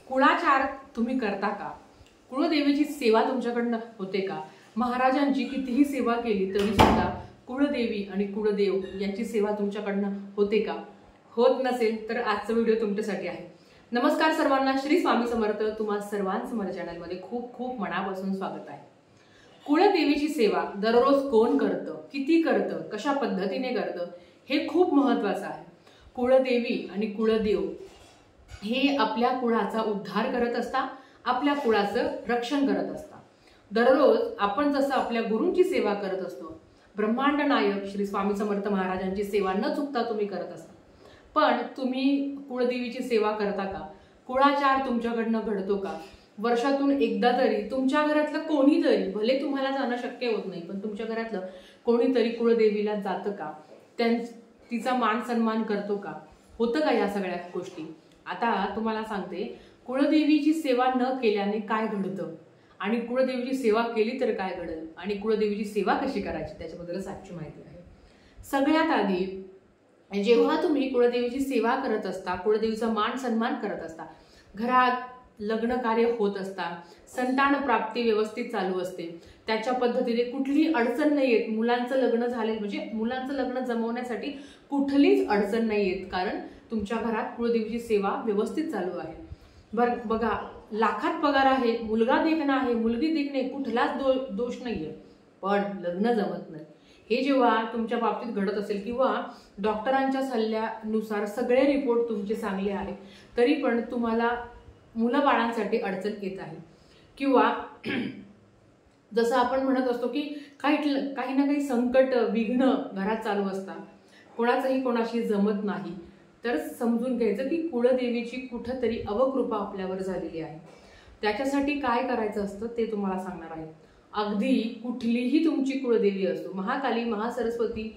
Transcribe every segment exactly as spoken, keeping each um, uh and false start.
कुळाचार तुम्ही करता का? कुळदेवीची सेवा तुमच्याकडनं होते का? महाराजांची कितीही सेवा केली तरी सुद्धा कुळदेवी आणि कुळदेव यांची सेवा तुमच्याकडनं होते का? होत नसेल तर आजचा व्हिडिओ तुमच्यासाठी आहे। नमस्कार सर्वांना, श्री स्वामी समर्थ। तुम्हा सर्वांचं माझ्या चॅनलमध्ये खूप खूप मनापासून स्वागत आहे। कुळदेवीची सेवा दररोज कोण करतं, किती करतं, कशा पद्धतीने करतं हे खूप महत्त्वाचं आहे। कुळदेवी आणि कुळदेव हे आपल्या कुळाचा उद्धार करत असतात, आपल्या कुळाचं रक्षण करत असतात। दररोज आपण जसं आपल्या गुरूंची सेवा करत असतो, ब्रह्मांड नायक श्री स्वामी समर्थ महाराजांची सेवा न चुकता तुम्ही करत असता, पण तुम्ही कुळदेवीची सेवा करता का? कुळाचार तुमच्याकडनं घडतो का? वर्षातून एकदा तरी तुमच्या घरातलं कोणीतरी, भले तुम्हाला जाणं शक्य होत नाही पण तुमच्या घरातलं कोणीतरी कुळदेवीला जातं का? त्यां तिचा मान सन्मान करतो का? होतं का या सगळ्या गोष्टी? आता तुम्हाला सांगते, कुळदेवीची सेवा न केल्याने काय घडतं आणि कुळदेवीची सेवा केली तर काय घडेल आणि कुळदेवीची सेवा कशी करायची त्याच्याबद्दल साची माहिती आहे। सगळ्यात आधी जेव्हा तुम्ही कुळदेवीची सेवा करत असता, कुळदेवीचा मान सन्मान करत असता, घरात लग्न कार्य होत असता, संतान प्राप्ती व्यवस्थित चालू असते, त्याच्या पद्धतीने कुठलीही अडचण नाही येत, मुलांचं लग्न झाले म्हणजे मुलांचं लग्न जमवण्यासाठी कुठलीच अडचण नाही येत, कारण तुमच्या घरात कुळदेवीची सेवा व्यवस्थित चालू आहे। बर बघा, लाखात पगार आहे, मुलगा देखणं आहे, मुलगी देखणे, कुठलाच दो दोष नाहीये, पण लग्न जमत नाही। हे जेव्हा तुमच्या बाबतीत घडत असेल किंवा डॉक्टरांच्या सल्ल्यानुसार सगळे रिपोर्ट तुमचे चांगले आहेत तरी पण तुम्हाला मुलं बाळांसाठी अडचण येत आहे, किंवा जसं आपण म्हणत असतो की काही काही ना काही संकट विघ्न घरात चालू असतात, कोणाचंही कोणाशी जमत नाही, तर समजून घ्यायचं की कुळदेवीची कुठंतरी अवकृपा आपल्यावर झालेली आहे। त्याच्यासाठी काय करायचं असतं ते तुम्हाला सांगणार आहे। अगदी कुठलीही तुमची कुळदेवी असो, महाकाली, महासरस्वती,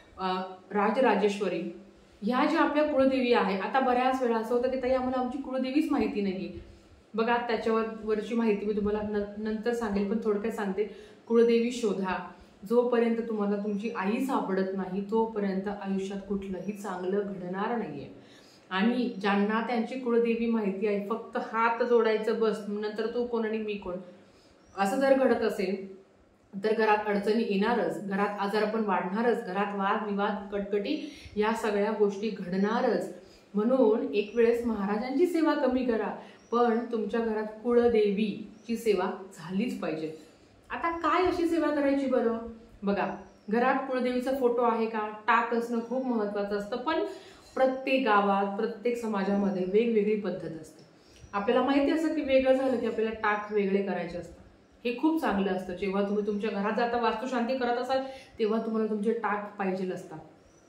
राजराजेश्वरी, ह्या ज्या आपल्या कुळदेवी आहे, आता बऱ्याच वेळा असं होतं की ताई आम्हाला आमची कुळदेवीच माहिती नाही। बघा, त्याच्यावर वरची माहिती मी तुम्हाला नंतर सांगेल, पण थोडक्यात सांगते, कुळदेवी शोधा। जोपर्यंत तुम्हाला तुमची आई सापडत नाही तोपर्यंत आयुष्यात कुठलंही चांगलं घडणार नाहीये। आणि ज्यांना त्यांची कुळदेवी माहिती आहे, फक्त हात जोडायचं बस, नंतर तू कोण आणि मी कोण, असं जर घडत असेल तर घरात अडचणी येणारच, घरात आजारपण वाढणारच, घरात वाद विवाद कटकटी या सगळ्या गोष्टी घडणारच। म्हणून एक वेळेस महाराजांची सेवा कमी करा, पण तुमच्या घरात कुळदेवीची सेवा झालीच पाहिजे। आता काय अशी सेवा करायची बरं? बघा, घरात कुळदेवीचा फोटो आहे का? टाक असणं खूप महत्वाचं असतं, पण प्रत्येक गावात प्रत्येक समाजामध्ये वेगवेगळी पद्धत असते। आपल्याला माहिती असतं की वेगळं झालं की आपल्याला टाक वेगळे करायचे असतात, हे खूप चांगलं असतं। जेव्हा तुम्ही तुमच्या घरात जाता वास्तुशांती करत असाल तेव्हा तुम्हाला तुमचे टाक पाहिजे असतात,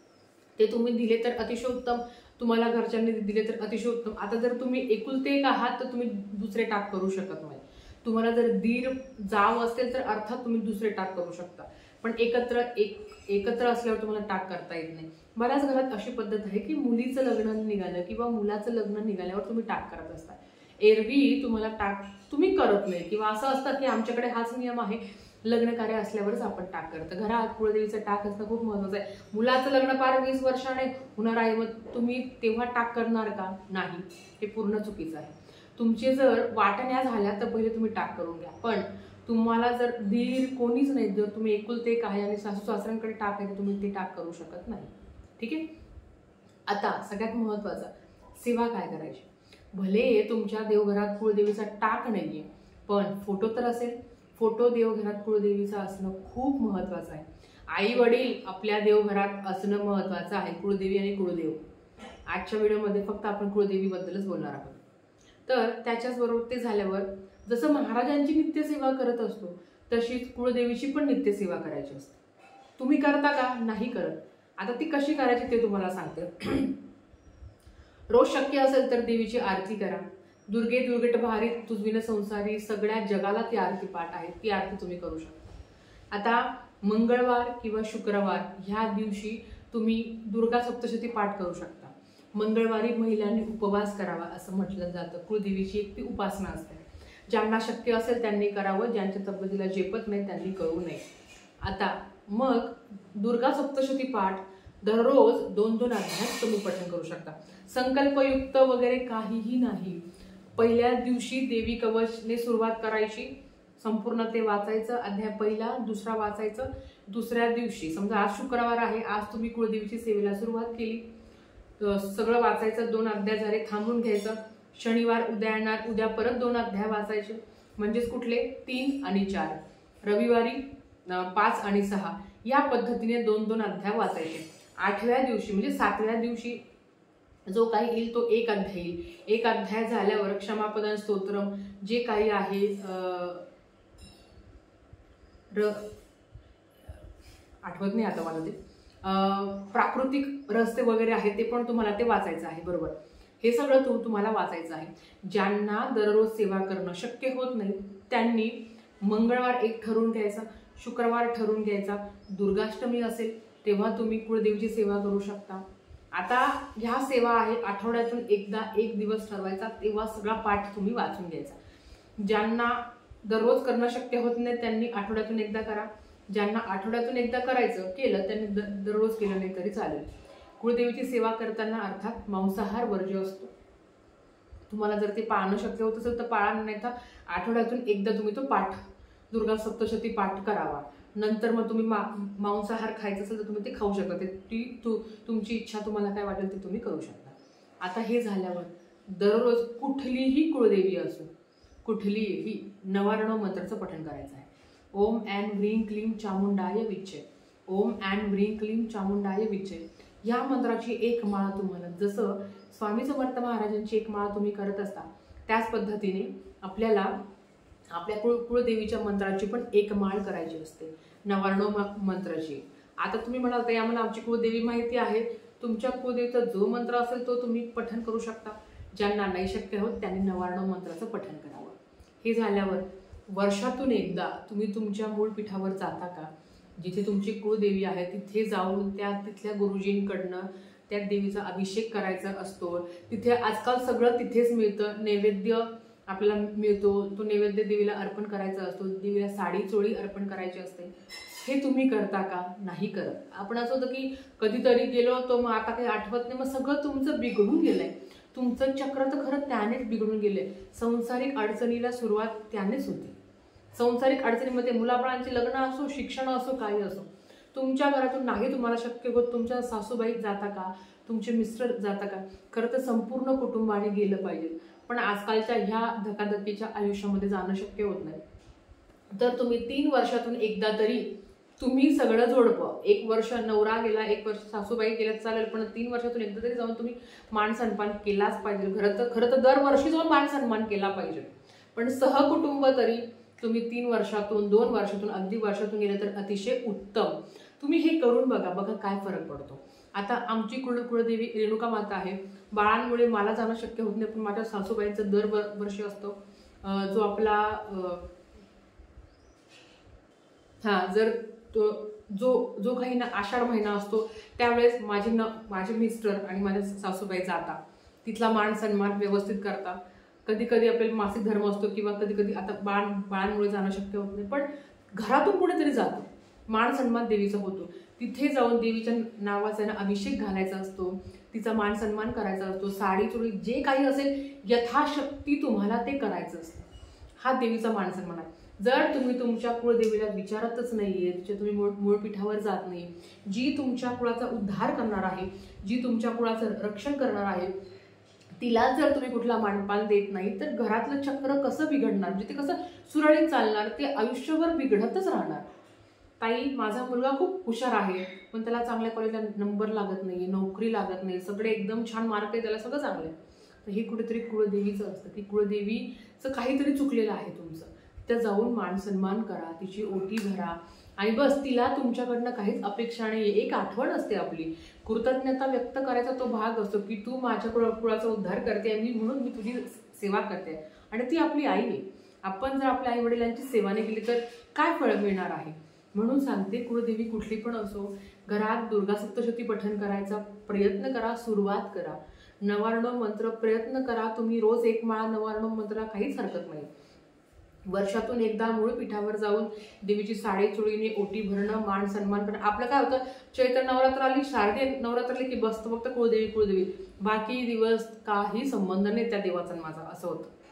ते तुम्ही दिले तर अतिशय उत्तम, तुम्हाला घरच्यांनी दिले तर अतिशय उत्तम। आता जर तुम्ही एकुलते एक आहात तर तुम्ही दुसरे टाक करू शकत नाही, तुम्हाला जर दीर जाव असेल तर अर्थात तुम्ही दुसरे टाक करू शकता, पण एकत्र एक एकत्र असल्यावर तुम्हाला टाक करता येत नाही। बऱ्याच घरात अशी पद्धत आहे की मुलीचं लग्न निघालं किंवा मुलाचं लग्न निघाल्यावर तुम्ही टाक करत असता, एरवी तुम्हाला टाक तुम्ही करत नाही, किंवा असं असतं की आमच्याकडे हाच नियम आहे, लग्न कार्य असल्यावरच आपण टाक करतो। घरात कुळदेवीचं टाक असणं खूप महत्वाचं आहे। मुलाचं लग्न फार वीस वर्षाने होणार आहे, मग तुम्ही तेव्हा टाक करणार का? नाही, हे पूर्ण चुकीचं आहे। तुमचे जर वाटण्या झाल्या तर पहिले तुम्ही टाक करून घ्या, पण तुम्हाला जर दीर कोणीच नाही, जर तुम्ही एकुलते एक आहे आणि सासू सासऱ्यांकडे टाक आहे, तुम्ही ते टाक करू शकत नाही, ठीक आहे। आता सगळ्यात महत्वाचं, सेवा काय करायची? भले तुमच्या देवघरात कुळदेवीचा टाक नाहीये, पण फोटो तर असेल। फोटो देवघरात कुळदेवीचा असणं खूप महत्वाचं आहे। आई वडील आपल्या देवघरात असणं महत्वाचं आहे, कुळदेवी आणि कुळदेव। आजच्या व्हिडिओमध्ये फक्त आपण कुळदेवी बद्दलच बोलणार आहोत। तर त्याच्याच बरोबर ते झाल्यावर जसं महाराजांची नित्यसेवा करत असतो तशीच कुळदेवीची पण नित्यसेवा करायची असते। तुम्ही करता का? नाही करत। आता ती कशी करायची ते तुम्हाला सांगते। रोज शक्य असेल तर देवीची आरती करा। दुर्गे दुर्गट भारी तुझविन संसारी, सगळ्या जगाला ती आरती पाठ आहे, ती आरती तुम्ही करू शकता। आता मंगळवार किंवा शुक्रवार ह्या दिवशी तुम्ही दुर्गा सप्तशती पाठ करू शकता। मंगळवारी महिलांनी उपवास करावा असं म्हटलं जातं, कुळदेवीची एक ती उपासना असते। ज्यांना शक्य असेल त्यांनी करावं, ज्यांच्या तब्येतीला झेपत नाही त्यांनी करू नये। आता मग दुर्गा सप्तशती पाठ दररोज दोन दोन अध्याय तुम्ही पठण करू शकता। संकल्पयुक्त वगैरे काहीही नाही, पहिल्या दिवशी देवी कवचने सुरुवात करायची, संपूर्ण ते वाचायचं, अध्याय पहिला दुसरा वाचायचं. दुसऱ्या दिवशी समजा आज शुक्रवार आहे, आज तुम्ही कुळदेवीची सेवेला सुरुवात केली, सगळं वाचायचं, दोन अध्याय झाले थांबून घ्यायचं. शनिवार उद्या येणार, उद्या परत दोन अध्याय वाचायचे, म्हणजेच कुठले तीन आणि चार. रविवारी पाच आणि सहा, या पद्धतीने दोन दोन अध्याय वाचायचे. आठव्या दिवशी म्हणजे सातव्या दिवशी जो काही येईल तो एक अध्याय येईल. एक अध्याय झाल्यावर क्षमापदन स्तोत्रम जे काही आहे, र आठवत नाही आता मला ते, प्राकृतिक रस्ते वगैरे आहे ते पण तुम्हाला ते वाचायचं आहे. बरोबर, हे सगळं तू तुम्हाला वाचायचं आहे. ज्यांना दररोज सेवा करणं शक्य होत नाही त्यांनी मंगळवार एक ठरवून घ्यायचा, शुक्रवार ठरवून घ्यायचा. दुर्गाष्टमी असेल तेव्हा तुम्ही कुळदेवीची सेवा करू शकता. आता ह्या सेवा आहेत, आठवड्यातून एकदा एक दिवस ठरवायचा, तेव्हा सगळा पाठ तुम्ही वाचून घ्यायचा. ज्यांना दररोज करणं शक्य होत नाही त्यांनी आठवड्यातून एकदा करा. ज्यांना आठवड्यातून एकदा करायचं केलं त्यांनी दररोज केलं नाही तरी चालेल. कुळदेवीची सेवा करताना अर्थात मांसाहार वर्ज्य असतो. तुम्हाला जर ते पाळणं शक्य होत असेल तर पाळा, नाही तर आठवड्यातून एकदा तुम्ही तो पाठ, दुर्गा सप्तशती पाठ करावा. नंतर मग तुम्ही मा मांसाहार खायचं असेल तर तुम्ही ते खाऊ शकता. ते ती तू तुमची इच्छा, तुम्हाला काय वाटेल ते तुम्ही करू शकता. आता हे झाल्यावर दररोज कुठलीही कुळदेवी असो, कुठलीही नवारण मंत्राचं पठण करायचं आहे. ओम ॲन व्रीं क्लीं चामुंडाय विच्चे, ओम ॲन व्रीं क्लीं चामुंडाय विच्चे. या मंत्राची एक माळ तुम्हाला, जसं स्वामी समर्थ महाराजांची एक माळ तुम्ही करत असता त्याच पद्धतीने आपल्याला आपल्या कुळ कुळदेवीच्या मंत्राची पण एक माळ करायची असते, नवारणव मंत्राची. आता तुम्ही म्हणाल तर आम्हाला आमची कुळदेवी माहिती आहे, तुमच्या कुळदेवीचा जो मंत्र असेल तो तुम्ही पठण करू शकता. ज्यांना नाही शक्य होत त्यांनी नवारणव मंत्राचं पठण करावं. हे झाल्यावर वर्षातून एकदा तुम्ही तुमच्या मूळ पीठावर जाता का, जिथे तुमची कुळदेवी आहे तिथे जाऊन त्या तिथल्या गुरुजींकडनं त्या देवीचा अभिषेक करायचा असतो. तिथे आजकाल सगळं तिथेच मिळतं, नैवेद्य आपल्याला मिळतो, तो नैवेद्य देवीला अर्पण करायचा असतो, देवीला साडी चोळी अर्पण करायची असते. हे तुम्ही करता का? नाही करत. आपण असं होतं की कधीतरी गेलो तो मग आता काही आठवत नाही, मग सगळं तुमचं बिघडून गेलंय. तुमचं चक्र तर खरं त्यानेच बिघडून गेलंय. संसारिक अडचणीला सुरुवात त्यानेच होती. संसारिक अडचणीमध्ये मुलाबाळांची लग्न असो, शिक्षण असो, काही असो, तुमच्या घरातून नाही तुम्हाला शक्य होत, तुमच्या सासूबाई जाता का, तुमचे मिस्टर जाता का, खरं तर संपूर्ण कुटुंबाने गेलं पाहिजे. पण आजकालच्या ह्या धकाधकीच्या आयुष्यामध्ये जाणं शक्य होत नाही. तर तुम्ही तीन वर्षातून एकदा तरी तुम्ही सगळं जोडपं, एक वर्ष नवरा गेला, एक वर्ष सासूबाई गेल्या चालेल, पण तीन वर्षातून एकदा तरी जाऊन तुम्ही मान सन्मान केलाच पाहिजे. खरं तर खरं तर दरवर्षी जाऊन मान सन्मान केला पाहिजे, पण सहकुटुंब तरी तुम्ही तीन वर्षातून, दोन वर्षातून, अगदी वर्षातून गेले तर अतिशय उत्तम. तुम्ही हे करून बघा, बघा काय फरक पडतो. आता आमची कुळ कुळदेवी रेणुका माता आहे. बाळांमुळे मला जाणं शक्य होत नाही, पण माझ्या सासूबाईंचं दर वर्षी असतो. जो आपला हा जर जो जो काही ना आषाढ महिना असतो त्यावेळेस माझे न माझे मिस्टर आणि माझ्या सासूबाई जातात, तिथला मान सन्मान व्यवस्थित करतात. कधी कधी आपल्याला मासिक धर्म असतो किंवा कधी कधी आता बाळ बाळांमुळे जाणं शक्य होत नाही, पण घरातून कुठेतरी जातो, मान सन्मान देवीचा होतो. तिथे जाऊन देवीच्या नावाचा ना अभिषेक घालायचा असतो, तिचा मान सन्मान करायचा असतो, साडी चोळी जे काही असेल यथाशक्ती तुम्हाला ते करायचं असतं. हा देवीचा मान सन्मान आहे. जर तुम्ही तुमच्या कुळदेवीला विचारतच नाहीये, तिच्या तुम्ही मूळ मूळ पीठावर जात नाही, जी तुमच्या कुळाचा उद्धार करणार आहे, जी तुमच्या कुळाचं रक्षण करणार आहे, तिला जर तुम्ही कुठला मानपान देत नाही तर घरातलं चक्र कसं बिघडणार, म्हणजे ते कसं सुरळीत चालणार, ते आयुष्यभर बिघडतच राहणार. ताई, माझा मुलगा खूप हुशार आहे, पण त्याला चांगल्या कॉलेजला नंबर लागत नाही, नोकरी लागत नाही, सगळे एकदम छान मार्क आहे, त्याला सगळं चांगलं आहे. तर हे कुठेतरी कुळदेवीचं असतं की कुळदेवीचं काहीतरी चुकलेलं आहे तुमचं. त्या जाऊन मान सन्मान करा, तिची ओटी भरा आणि बस. तिला तुमच्याकडनं काहीच अपेक्षा नाही, एक आठवण असते आपली, कृतज्ञता व्यक्त करायचा तो भाग असतो की तू माझ्या कुळ कुळाचा उद्धार करते, मी म्हणून मी तुझी सेवा करते. आणि ती आपली आई आहे. आपण जर आपल्या आई वडिलांची सेवा नाही केली तर काय फळ मिळणार आहे. म्हणून सांगते, कुळदेवी कुठली पण असो, घरात दुर्गा सप्तशती पठण करायचा प्रयत्न करा, सुरुवात करा. नवारणव मंत्र प्रयत्न करा तुम्ही, रोज एक माळा नवारणव मंत्राला काहीच हरकत नाही. वर्षातून एकदा मूळ पीठावर जाऊन देवीची साडी चोळीने ओटी भरणं, मान सन्मान करणं. आपलं काय होतं, चैत्र नवरात्र आली, शारदीय नवरात्र आली की बसतं फक्त कुळदेवी कुळदेवी, बाकी दिवस काही संबंध नाही त्या देवाचा माझा, असं होतं.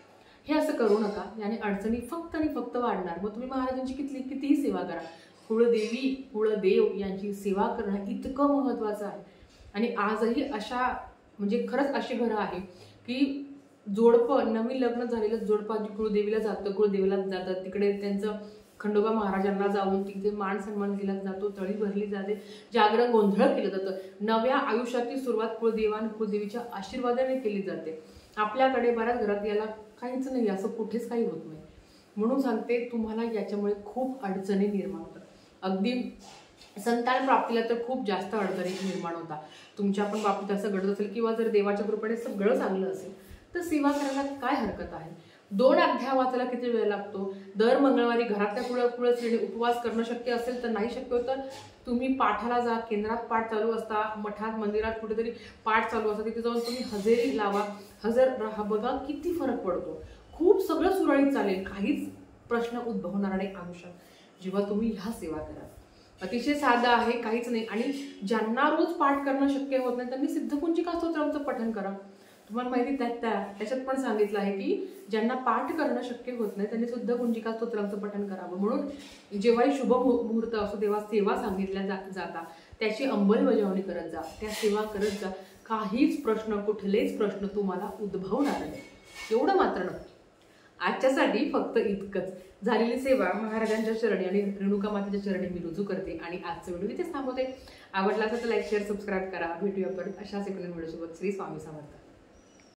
हे असं करू नका, याने अडचणी फक्त आणि फक्त वाढणार. मग तुम्ही महाराजांची किती कितीही सेवा करा, कुळदेवी कुळदेव यांची सेवा करणं इतकं महत्त्वाचं आहे. आणि आजही अशा म्हणजे खरंच अशी घरं आहे की जोडपं, नवीन लग्न झालेलं जोडपं आधी कुळदेवीला जातं, कुळदेवीला जातात, तिकडे त्यांचं खंडोबा महाराजांना जाऊन तिथे मान सन्मान केला जातो, तळी भरली जाते, जागरण गोंधळ केलं जातं. नव्या आयुष्याची सुरुवात कुळदेवान कुळदेवीच्या आशीर्वादाने केली जाते. आपल्याकडे बऱ्याच घरात याला काहीच नाही, असं कुठेच काही होत नाही. म्हणून सांगते तुम्हाला याच्यामुळे खूप अडचणी निर्माण होतात. अगदी संतान प्राप्तीला तर खूप जास्त अडचणी निर्माण होतात. तुमच्या पण बाबतीत असं घडत असेल किंवा जर देवाच्या कृपेने सगळं चांगलं असेल तर सेवा करायला काय हरकत आहे. दोन अध्याय वाचायला किती वेळ लागतो. दर मंगळवारी घरातल्या कुळ कुळस्त्रीने उपवास करणं शक्य असेल तर, नाही शक्य तर तुम्ही पाठाला जा. केंद्रात पाठ चालू असता, मठात मंदिरात कुठेतरी पाठ चालू असता, तिथे जाऊन तुम्ही हजेरी लावा, हजर राहा. बघा किती फरक पडतो. खूप सगळं सुरळीत चालेल, काहीच प्रश्न उद्भवणार नाही आयुष्यात जेव्हा तुम्ही ह्या सेवा करा. अतिशय साधा आहे, काहीच नाही. आणि ज्यांना रोज पाठ करणं शक्य होत नाही त्यांनी सिद्धकुंजिका स्तोत्राचं पठण करा. तुम्हाला माहिती त्यात त्याच्यात पण सांगितलं आहे की ज्यांना पाठ करणं शक्य होत नाही त्यांनी सुद्धा कुंजिका स्तोत्राचं पठण करावं. म्हणून जेव्हाही शुभ मुहूर्त असो तेव्हा सेवा सांगितल्या जा जाता त्याची अंमलबजावणी करत जा, त्या सेवा करत जा. काहीच प्रश्न, कुठलेच प्रश्न तुम्हाला उद्भवणार नाही. एवढं मात्र नक्की. आजच्यासाठी फक्त इतकंच. झालेली सेवा महाराजांच्या चरणी आणि रेणुका मातेच्या चरणी मी रुजू करते आणि आजचा व्हिडिओ इथेच थांबवते. आवडला असेल तर लाईक शेअर सबस्क्राईब करा. भेटूया परत अशाच एका व्हिडिओसोबत. श्री स्वामी समर्थ.